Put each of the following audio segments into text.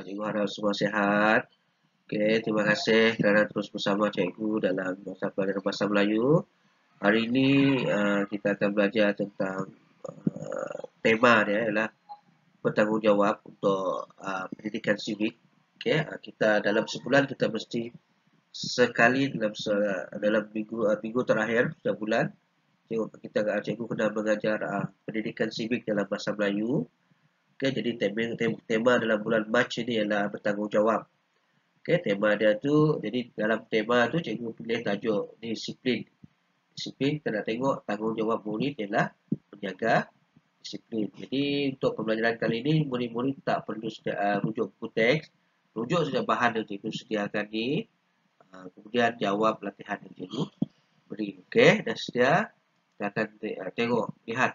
Cikgu harap semua sihat. Okey, terima kasih kerana terus bersama cikgu dalam masa pelajaran bahasa Melayu. Hari ini kita akan belajar tentang tema dia ialah bertanggungjawab untuk pendidikan civic. Okey, kita dalam sebulan kita mesti sekali dalam minggu terakhir setiap bulan cikgu kena mengajar pendidikan civic dalam bahasa Melayu. Okey, jadi tema dalam bulan Mac ini ialah bertanggungjawab. Okey, tema dia tu, jadi dalam tema tu cikgu pilih tajuk disiplin. Disiplin kita nak tengok tanggungjawab murid ialah menjaga disiplin. Jadi untuk pembelajaran kali ini murid-murid tak perlu rujuk buku teks, rujuk saja bahan yang cikgu sediakan ni. Kemudian jawab latihan yang cikgu beri. Okey, dah sedia. Kita akan tengok, lihat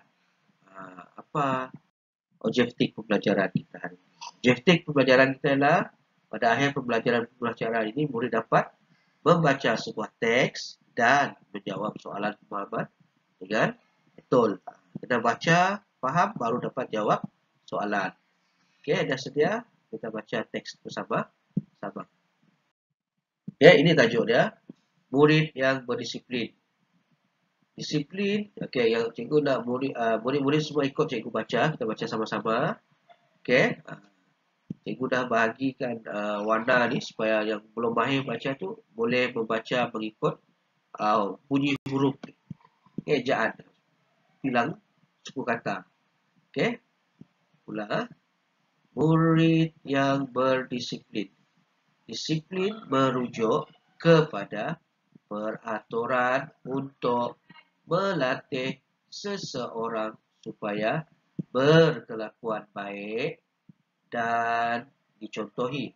apa objektif pembelajaran kita hari ini. Objektif pembelajaran kita adalah pada akhir pembelajaran ini murid dapat membaca sebuah teks dan menjawab soalan pemahaman dengan betul. Kita baca, faham, baru dapat jawab soalan. Okey, dah sedia? Kita baca teks bersama-sama. Okey, ini tajuk dia. Murid yang berdisiplin. Disiplin, okey, yang cikgu nak murid-murid semua ikut cikgu baca. Kita baca sama-sama. Okey. Cikgu dah bahagikan warna ni supaya yang belum mahir baca tu boleh membaca mengikut bunyi huruf ni. Ejaan. Bilang 10 kata. Okey. Ulang. Murid yang berdisiplin. Disiplin merujuk kepada peraturan untuk melatih seseorang supaya berkelakuan baik dan dicontohi.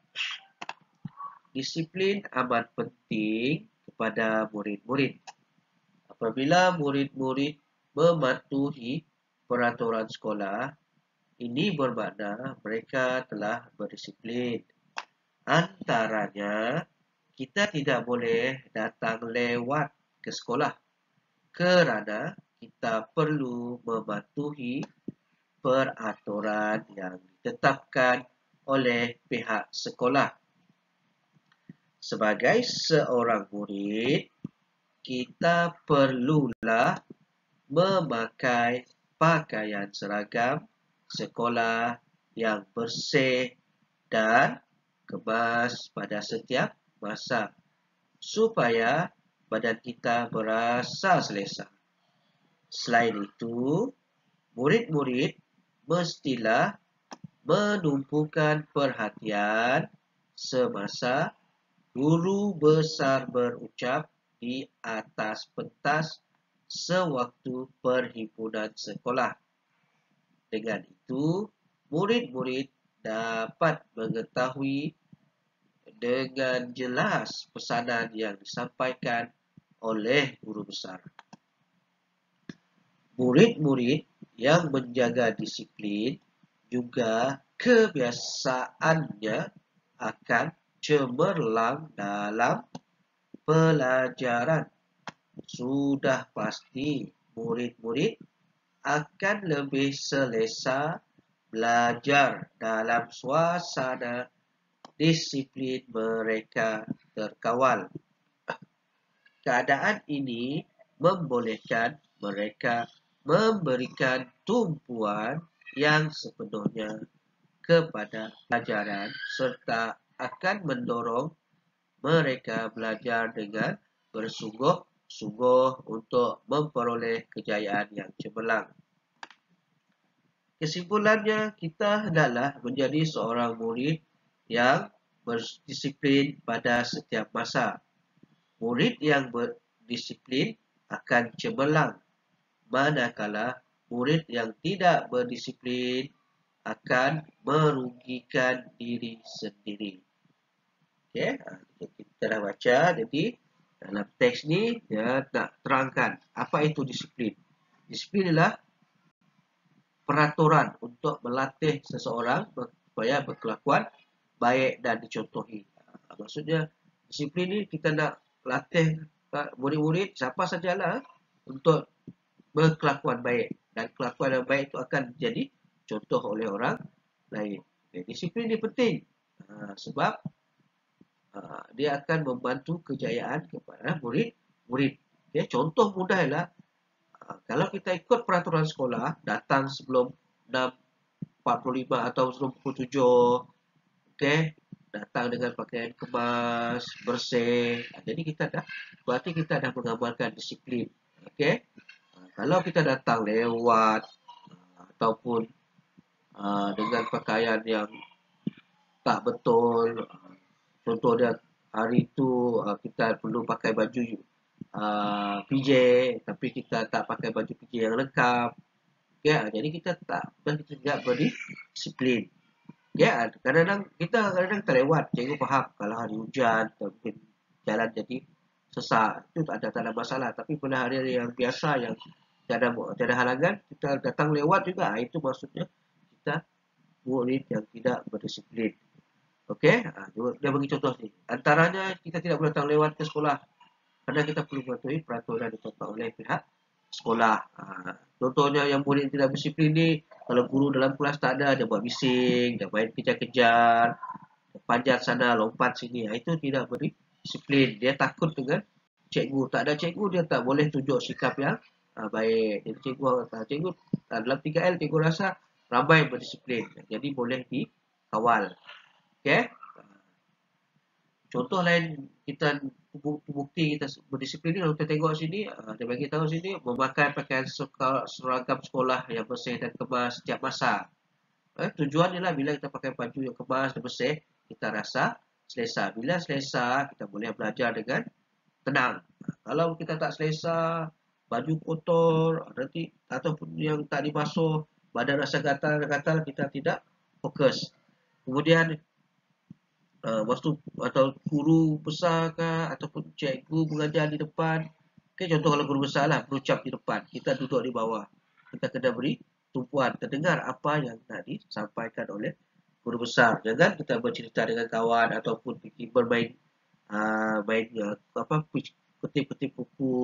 Disiplin amat penting kepada murid-murid. Apabila murid-murid mematuhi peraturan sekolah, ini bermakna mereka telah berdisiplin. Antaranya, kita tidak boleh datang lewat ke sekolah kerana kita perlu mematuhi peraturan yang ditetapkan oleh pihak sekolah. Sebagai seorang murid, kita perlulah memakai pakaian seragam sekolah yang bersih dan kemas pada setiap masa supaya badan kita berasa selesa. Selain itu, murid-murid mestilah menumpukan perhatian semasa guru besar berucap di atas pentas sewaktu perhimpunan sekolah. Dengan itu, murid-murid dapat mengetahui dengan jelas pesanan yang disampaikan oleh guru besar. Murid-murid yang menjaga disiplin juga kebiasaannya akan cemerlang dalam pelajaran. Sudah pasti murid-murid akan lebih selesa belajar dalam suasana disiplin mereka terkawal. Keadaan ini membolehkan mereka memberikan tumpuan yang sepenuhnya kepada pelajaran serta akan mendorong mereka belajar dengan bersungguh-sungguh untuk memperoleh kejayaan yang cemerlang. Kesimpulannya, kita hendaklah menjadi seorang murid yang berdisiplin pada setiap masa. Murid yang berdisiplin akan cemerlang, manakala murid yang tidak berdisiplin akan merugikan diri sendiri. Okey, kita dah baca. Jadi dalam teks ni dia nak terangkan apa itu disiplin. Disiplin adalah peraturan untuk melatih seseorang supaya berkelakuan baik dan dicontohi. Maksudnya disiplin ni kita nak latih murid-murid siapa sajalah untuk berkelakuan baik, dan kelakuan yang baik itu akan jadi contoh oleh orang lain. Disiplin ni penting. Sebab dia akan membantu kejayaan kepada murid-murid. Okay, contoh mudah ialah kalau kita ikut peraturan sekolah, datang sebelum 6.45 atau sebelum pukul 7, okay, datang dengan pakaian kemas, bersih. Jadi berarti kita dah mengamalkan disiplin. Okay, kalau kita datang lewat ataupun dengan pakaian yang tak betul, contoh dia hari itu kita perlu pakai baju PJ, tapi kita tak pakai baju PJ yang lengkap. Ya, jadi kita tidak berdisiplin. Ya, kadang-kadang terlewat. Cikgu faham kalau hari hujan, mungkin jalan jadi sesak, itu tak ada masalah. Tapi pada hari-hari yang biasa yang tiada halangan, kita datang lewat juga. Itu maksudnya kita murid yang tidak berdisiplin. Okey, dia bagi contoh ni. Antaranya kita tidak boleh datang lewat ke sekolah kerana kita perlu mematuhi peraturan yang ditetapkan oleh pihak sekolah. Contohnya yang murid tidak disiplin ni, kalau guru dalam kelas tak ada, dia buat bising, dia main kejar-kejar, dia panjat sana, lompat sini. Itu tidak berdisiplin. Dia takut dengan cikgu. Tak ada cikgu, dia tak boleh tunjuk sikap yang baik. Jadi cikgu dalam 3L, cikgu rasa ramai berdisiplin. Jadi boleh dikawal. Okey. Contoh lain kita bukti kita berdisiplin ni, kalau kita tengok sini, dia bagi tahu sini memakai pakaian seragam sekolah yang bersih dan kemas setiap masa. Tujuan ialah bila kita pakai baju yang kemas dan bersih, kita rasa selesa. Bila selesa, kita boleh belajar dengan tenang. Kalau kita tak selesa, baju kotor, nanti ataupun yang tak dibasuh, badan rasa gatal-gatal, kita tidak fokus. Kemudian waktu atau guru besar ke ataupun cikgu mengajar di depan. Okay, contoh kalau guru besar lah berucap di depan, kita duduk di bawah. Kita kena beri tumpuan, terdengar apa yang tadi disampaikan oleh guru besar. Jangan kita bercerita dengan kawan ataupun bermain main apa kutip-kutip buku,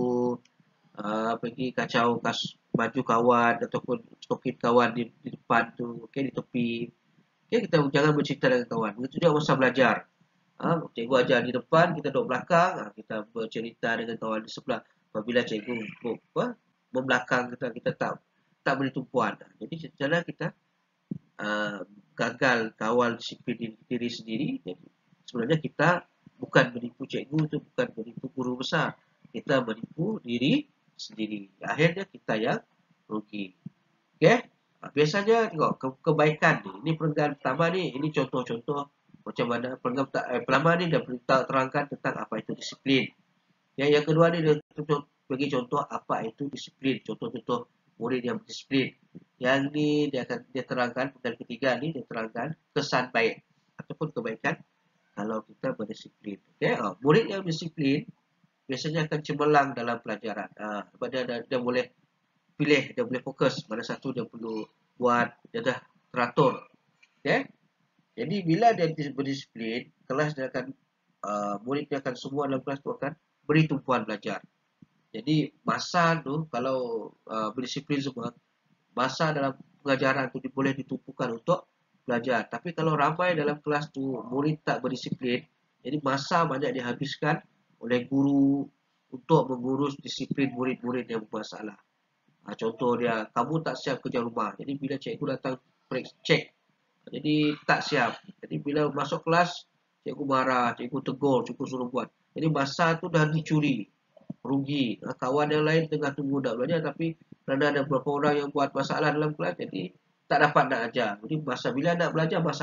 pergi kacau baju kawan ataupun stopin kawan di depan tu, okey, di tepi. Okay, kita jangan bercerita dengan kawan. Begitu juga masa belajar. Cikgu ajar di depan, kita duduk belakang, kita bercerita dengan kawan di sebelah. Apabila cikgu membelakang kita tak beri tumpuan. Jadi secara kita uh, gagal kawal disiplin diri sendiri. Jadi, sebenarnya kita bukan menipu cikgu, itu bukan menipu guru besar. Kita menipu diri sendiri. Akhirnya kita yang rugi. Okey? Biasanya tengok kebaikan ni. Ini perenggan pertama ni, ini contoh-contoh macam mana pertama ni dia terangkan tentang apa itu disiplin. Yang kedua ni dia bagi contoh apa itu disiplin, contoh-contoh murid yang berdisiplin. Yang ni dia terangkan, dan ketiga ni dia terangkan kesan baik ataupun kebaikan kalau kita berdisiplin. Okey, murid yang disiplin biasanya akan cemerlang dalam pelajaran. Sebab dia boleh pilih, dia boleh fokus mana satu dia perlu buat, dia dah teratur. Okay? Jadi bila dia berdisiplin, kelas dia akan murid dia akan semua dalam kelas tu akan beri tumpuan belajar. Jadi masa tu kalau berdisiplin semua, masa dalam pengajaran tu boleh ditumpukan untuk belajar. Tapi kalau ramai dalam kelas tu murid tak berdisiplin, jadi masa banyak dihabiskan oleh guru untuk mengurus disiplin murid-murid yang bermasalah. Contoh dia, kamu tak siap kerja rumah. Jadi bila cikgu datang cek, jadi tak siap. Jadi bila masuk kelas, cikgu marah, cikgu tegur, cikgu suruh buat. Jadi masa tu dah dicuri, rugi. Kawan yang lain tengah tunggu nak belajar, tapi kerana ada beberapa orang yang buat masalah dalam kelas, jadi tak dapat nak ajar. Jadi masa bila nak belajar, masa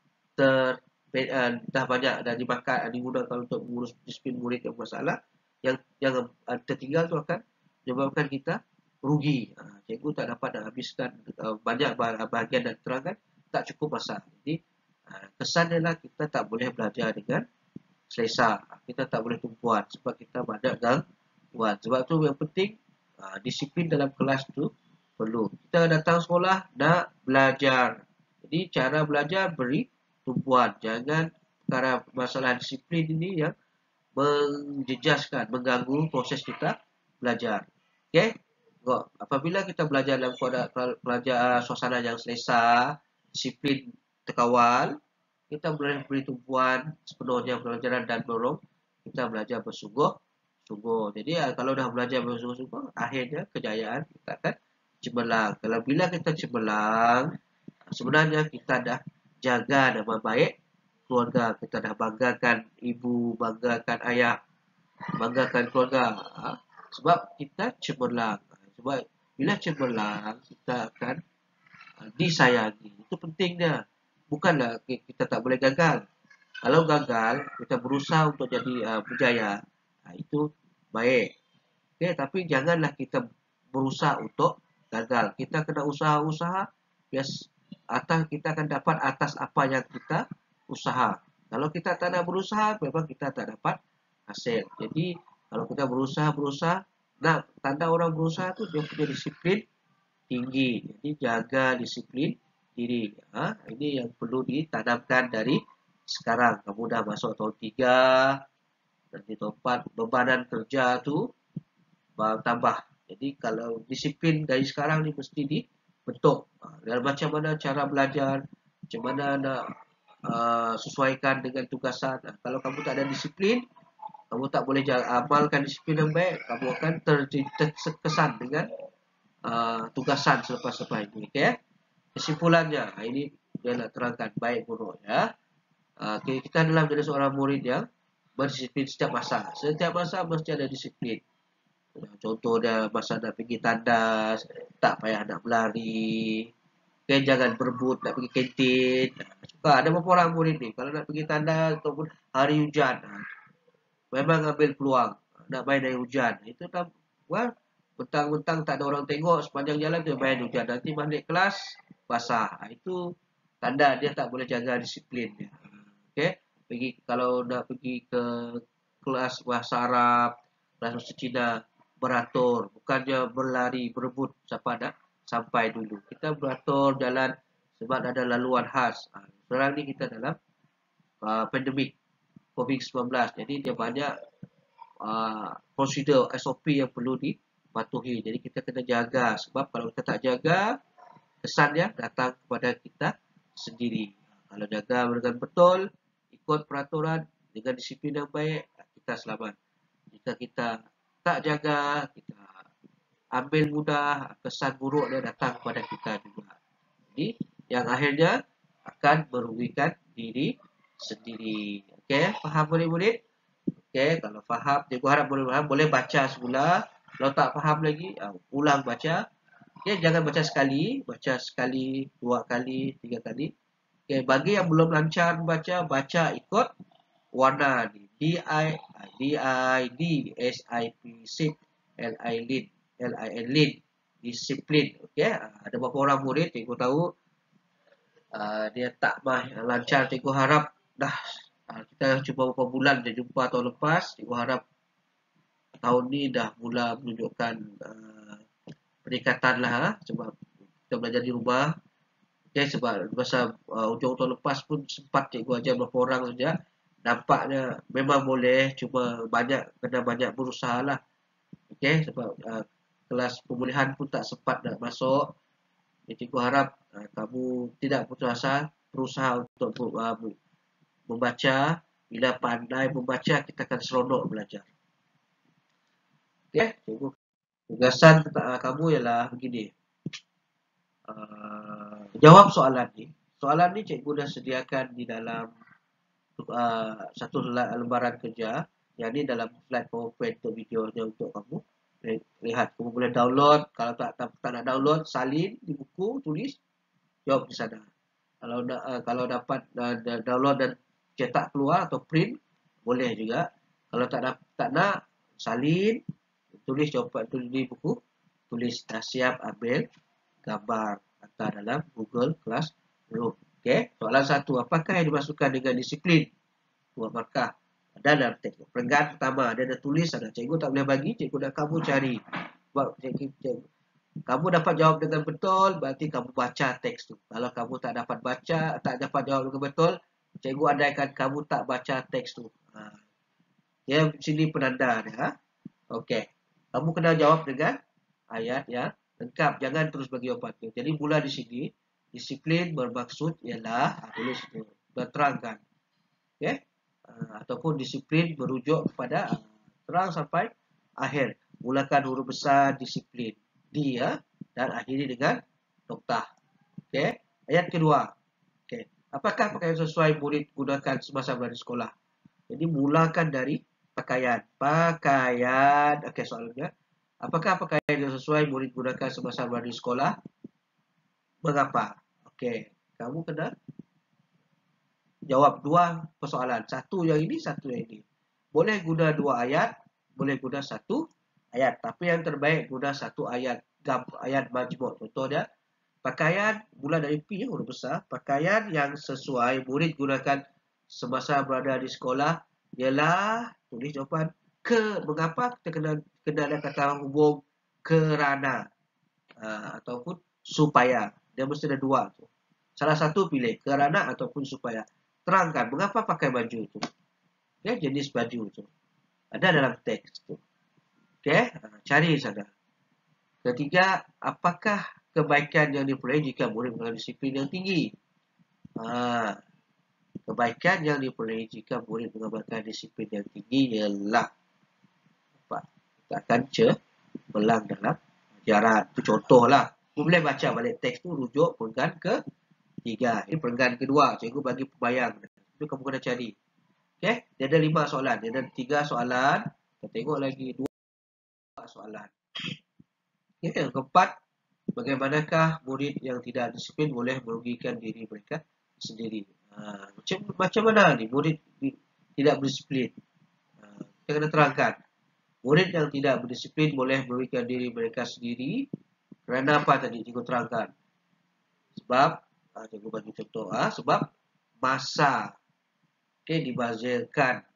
dah banyak dah dimakan, digunakan untuk mengurus disiplin murid yang bermasalah. Yang tertinggal tu akan menyebabkan kita rugi. Cikgu tak dapat nak habiskan banyak bahagian dan terangkan, tak cukup masa. Jadi kesan ialah kita tak boleh belajar dengan selesa. Kita tak boleh tumpuan sebab kita banyak gangguan. Sebab tu yang penting disiplin dalam kelas tu perlu. Kita datang sekolah nak belajar. Jadi cara belajar beri tumpuan. Jangan perkara masalah disiplin ini yang menjejaskan, mengganggu proses kita belajar. Okey? Apabila kita belajar dalam suasana yang selesa, disiplin terkawal, kita boleh beri tumpuan sepenuhnya pelajaran dan menolong kita belajar bersungguh-sungguh. Jadi kalau dah belajar bersungguh-sungguh, akhirnya kejayaan kita akan cemerlang. Kalau bila kita cemerlang, sebenarnya kita dah jaga nama baik keluarga, kita dah banggakan ibu, banggakan ayah, banggakan keluarga. Sebab kita cemerlang. Sebab bila cemerlang, kita akan disayangi. Itu pentingnya. Bukanlah kita tak boleh gagal. Kalau gagal, kita berusaha untuk jadi berjaya. Itu baik. Okay, tapi janganlah kita berusaha untuk gagal. Kita kena usaha-usaha, bias atas kita akan dapat atas apa yang kita usaha. Kalau kita tak nak berusaha, memang kita tak dapat hasil. Jadi kalau kita berusaha, nah tanda orang berusaha tu dia punya disiplin tinggi. Jadi jaga disiplin diri. Ini yang perlu ditanamkan dari sekarang. Kamu dah masuk tahun 3, nanti tahun 4, bebanan kerja tu tambah. Jadi kalau disiplin dari sekarang ni mesti dibentuk. Dan macam mana cara belajar, macam mana nak sesuaikan dengan tugasan. Kalau kamu tak ada disiplin, kamu tak boleh amalkan disiplin yang baik, kamu akan terkesan dengan tugasan selepas-lepas ini. Okay? Kesimpulannya, ini dia nak terangkan baik buruk ya. Okay, kita adalah menjadi seorang murid yang berdisiplin setiap masa. Setiap masa mesti ada disiplin. Contoh dia masa nak pergi tandas, tak payah nak berlari. Okay, jangan berebut nak pergi kantin. Suka ada beberapa orang murid ni kalau nak pergi tandas ataupun hari hujan, memang ambil peluang nak main air hujan. Itu tak bentang-bentang tak ada orang tengok sepanjang jalan dia main hujan. Nanti balik kelas basah. Itu tanda dia tak boleh jaga disiplin dia. Okay, kalau nak pergi ke kelas bahasa Arab, kelas bahasa Cina, beratur, bukannya berlari berebut siapa nak sampai dulu. Kita beratur jalan sebab ada laluan khas. Sekarang ni kita dalam pandemik COVID-19, jadi dia banyak prosedur SOP yang perlu dipatuhi. Jadi kita kena jaga, sebab kalau kita tak jaga, kesannya datang kepada kita sendiri. Kalau jaga dengan betul, ikut peraturan dengan disiplin yang baik, kita selamat. Jika kita tak jaga, kita ambil mudah, kesan buruk dia datang kepada kita juga. Jadi yang akhirnya akan merugikan diri sendiri. Okey, faham murid-murid? Okey, kalau faham, cikgu harap boleh baca semula. Kalau tak faham lagi, ulang baca. Okey, jangan baca sekali, 2 kali, 3 kali. Okey, bagi yang belum lancar membaca, baca ikut warna ni. D-I-D-S-I-P, SIP, L-I-L-I-N, L-I-N, disiplin. Okey, ada beberapa orang murid, cikgu tahu, dia tak lancar. Cikgu harap dah, kita cuba beberapa bulan dia jumpa tahun lepas. Cikgu harap tahun ni dah mula menunjukkan peningkatan lah. Sebab kita belajar di rumah. Okay, sebab masa hujung tahun lepas pun sempat cikgu ajar beberapa orang saja. Nampaknya memang boleh, cuma kena banyak berusaha lah. Okay, sebab kelas pemulihan pun tak sempat nak masuk. Jadi cikgu harap kamu tidak putus asa, berusaha untuk membaca. Bila pandai membaca, kita akan seronok belajar. Okay, cikgu. Tugasan kamu ialah begini. Jawab soalan ni. Soalan ni cikgu dah sediakan di dalam satu lembaran kerja. Yang ni dalam slide PowerPoint untuk videonya untuk kamu. Lihat, kamu boleh download. Kalau tak nak download, salin di buku, tulis, jawab di sana. Kalau dapat download dan cetak keluar atau print, boleh juga. Kalau tak nak, salin, tulis jawapan di buku, tulis dah siap, ambil gambar atau dalam Google Classroom. Okey, soalan 1, apakah yang dimasukkan dengan disiplin? 2 markah. Dalam teks perenggan pertama dia ada tulis, ada cikgu tak boleh bagi, cikgu dah kamu cari. Sebab kamu dapat jawab dengan betul, berarti kamu baca teks tu. Kalau kamu tak dapat jawab dengan betul, cikgu andaikan kamu tak baca teks tu. Dia sini penanda dia. Okey, kamu kena jawab dengan ayat yang lengkap, jangan terus bagi jawapan tu. Jadi mula di sini, disiplin bermaksud ialah tulis itu. terangkan. Okay? Ataupun disiplin merujuk kepada terang sampai akhir. Mulakan huruf besar disiplin D ya, dan akhiri dengan noktah. Okay? Ayat kedua. Okay. Apakah pakaian sesuai murid gunakan semasa berada di sekolah? Jadi mulakan dari pakaian. Pakaian. Okay, soalannya. Apakah pakaian yang sesuai murid gunakan semasa berada di sekolah? Mengapa? Okay. Kamu kena jawab dua persoalan. Satu yang ini, satu yang ini. Boleh guna dua ayat, boleh guna satu ayat. Tapi yang terbaik guna satu ayat. Ayat majmuk. Contohnya, pakaian mula dari P, huruf besar. Pakaian yang sesuai murid gunakan semasa berada di sekolah ialah, tulis jawapan, mengapa kita kena ada kata hubung kerana ataupun supaya. Dia mesti ada dua tu. Salah satu pilih, kerana ataupun supaya. Terangkan mengapa pakai baju itu. Okay, jenis baju itu. Ada dalam teks itu. Okay, cari sana. Ketiga, apakah kebaikan yang diperoleh jika murid mengalami disiplin yang tinggi? Kebaikan yang diperoleh jika murid mengamalkan disiplin yang tinggi ialah apa? Kita akan cemerlang dalam ajaran. Itu contohlah. Boleh baca balik teks tu, rujuk perenggan ketiga. Ini perenggan kedua. Cikgu bagi pembayang. Itu kamu kena cari. Okay? Dia ada 5 soalan. Dia ada 3 soalan. Kita tengok lagi 2 soalan. Okay, yang keempat, bagaimanakah murid yang tidak disiplin boleh merugikan diri mereka sendiri? Macam mana ni murid tidak berdisiplin? Kita kena terangkan. Murid yang tidak berdisiplin boleh merugikan diri mereka sendiri. Kerana apa tadi cikgu terangkan? Sebab, cikgu bagi contoh. Sebab masa dibazirkan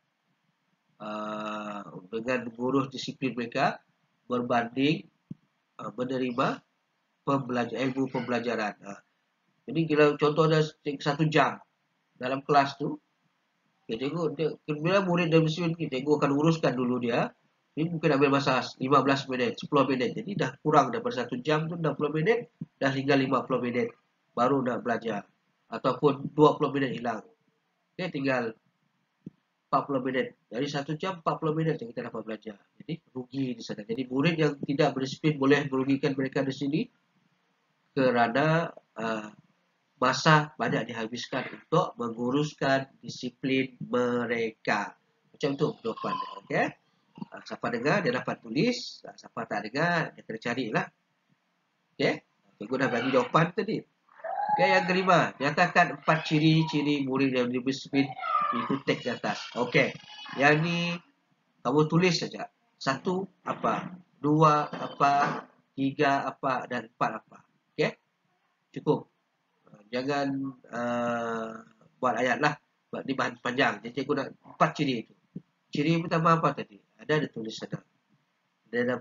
dengan mengurus disiplin mereka berbanding menerima ilmu pembelajaran. Jadi kalau contoh ada 1 jam dalam kelas tu, cikgu bila murid dah disiplin, cikgu akan uruskan dulu dia. Ini mungkin ambil masa 15 minit, 10 minit. Jadi dah kurang daripada 1 jam tu 60 minit, dah tinggal 50 minit baru nak belajar. Ataupun 20 minit hilang. Okay, tinggal 40 minit. Dari 1 jam 40 minit yang kita dapat belajar. Jadi rugi di sana. Jadi murid yang tidak berdisiplin boleh merugikan mereka di sini kerana masa banyak dihabiskan untuk menguruskan disiplin mereka. Macam tu jawapan dia. Okay? Siapa dengar dia dapat tulis. Siapa tak dengar dia kena carilah. Okay? Cikgu dah bagi jawapan tadi. Okay, yang kelima, nyatakan 4 ciri-ciri murid yang berdisiplin ikut teks di atas. Okey. Yang ni kamu tulis saja. 1 apa, 2 apa, 3 apa dan 4 apa. Okey? Cukup. Jangan buat ayat lah. Buat ni bahan panjang. Jadi cikgu nak 4 ciri itu. Ciri pertama apa tadi? Ada tulis sana. Ada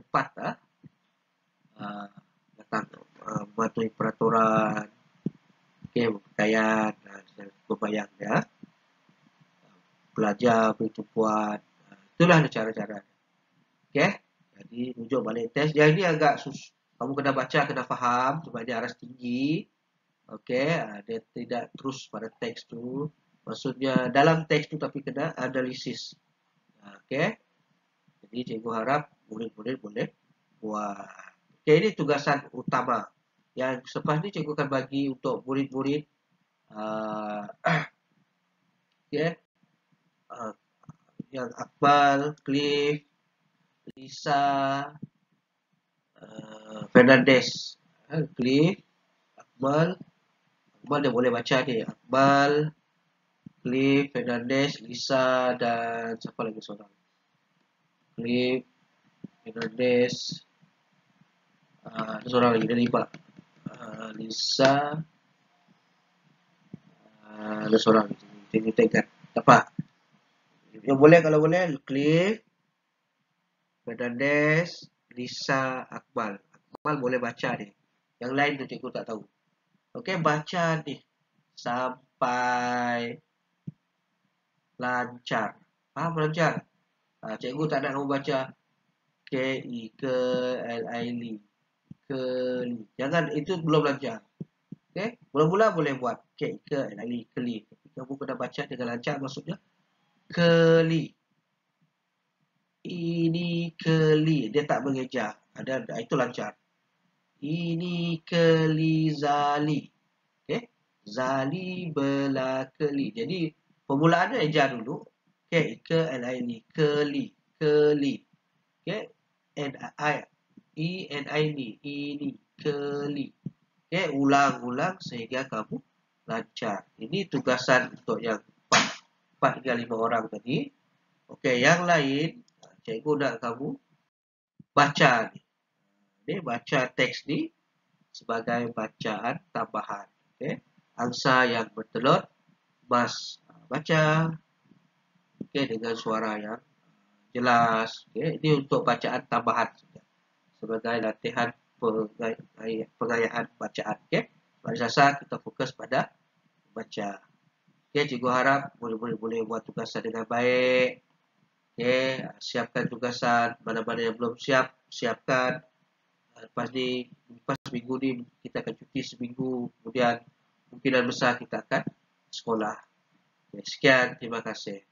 4 tentang mematuhi peraturan. Okey, pakaian, berbayang ya. Belajar, bertumpuan. Itulah cara-cara. Okey. Jadi rujuk balik teks. Yang ini agak kamu kena baca, kena faham sebab dia aras tinggi. Okey, dia tidak terus pada teks tu. Maksudnya dalam teks tu tapi kena analisis. Okey. Jadi cikgu harap murid-murid boleh buat. Okey, ini tugasan utama. Yang selepas ni cikgu akan bagi untuk murid-murid okay, yang Akmal, Cliff, Lisa, Fernandez. Cliff, Akmal dia boleh baca ni. Akmal, Cliff, Fernandez, Lisa dan siapa lagi seorang? Cliff, Fernandez, ada seorang lagi, ada 5. Lisa, ada seorang lagi. Tengok apa? Yang boleh kalau boleh Cliff, Fernandez, Lisa, Akmal. Akmal boleh baca ni. Yang lain tu cikgu tak tahu. Okey, baca ni sampai lancar. Faham lancar? Cikgu tak nak kamu baca K-I-K-L-I-L-I. Jangan, itu belum lancar. Okey, mula-mula boleh buat K-I-K-L-I-L-I. kamu kena baca dengan lancar, maksudnya keli. Ini keli, dia tak mengeja. Ada itu lancar. Ini keli Zali. Okey. Zali bela keli. Jadi permulaannya eja dulu. Okey, ke li keli, keli. Okey. N I E N I ni ini keli. Okey, ulang-ulang sehingga kamu lancar. Ini tugasan untuk yang 4 hingga 5 orang tadi. Okey, yang lain cikgu nak kamu baca ni. Ni baca teks ni sebagai bacaan tambahan. Okey. Angsa yang bertelur, Mas baca. Okey, dengan suara yang jelas. Okey, ini untuk bacaan tambahan sebagai latihan pengayaan bacaan. Okey. Pada dasar kita fokus pada baca. Okey, cikgu harap boleh buat tugasan dengan baik. Okey, siapkan tugasan, mana-mana yang belum siap, siapkan. Lepas minggu ni kita akan cuti seminggu, kemudian kemungkinan besar kita akan sekolah. Okay, sekian, terima kasih.